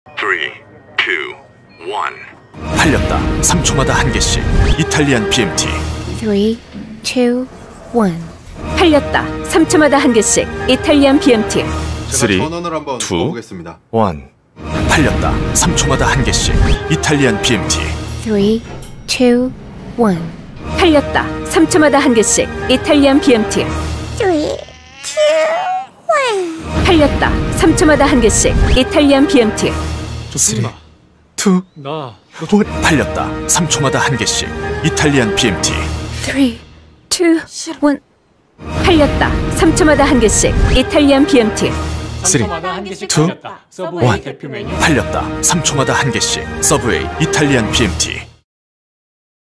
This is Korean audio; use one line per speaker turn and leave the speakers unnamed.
3, 2, 1.
팔렸다. 3초마다 한 개씩. 이탈리안 BMT.
3, 2, 1.
팔렸다. 3초마다 한 개씩. 이탈리안 BMT.
3, 2,
전원을 한번 보겠습니다.
1. 팔렸다. 3초마다 한 개씩. 이탈리안 BMT.
3, 2, 1.
팔렸다. 3초마다 한 개씩. 이탈리안 BMT.
3, 2, 1.
팔렸다. 3초마다 한 개씩. 이탈리안 BMT.
3, 2, 1. 팔렸다. 3초마다 한 개씩. 이탈리안 BMT.
3, 2, 1. 팔렸다. 3초마다 한 개씩. 이탈리안 BMT.
3, 2, 1. 팔렸다. 3초마다 한 개씩. 서브웨이 이탈리안 BMT.